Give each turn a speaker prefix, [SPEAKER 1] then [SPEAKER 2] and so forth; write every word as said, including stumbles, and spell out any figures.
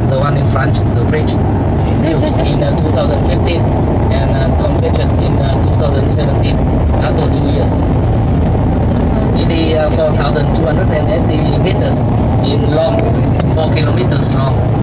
[SPEAKER 1] the one in front, the bridge, built in uh, two thousand fifteen and uh, completed in uh, two thousand seventeen, after two years. It is uh, four thousand two hundred eighty meters in long, four kilometers long.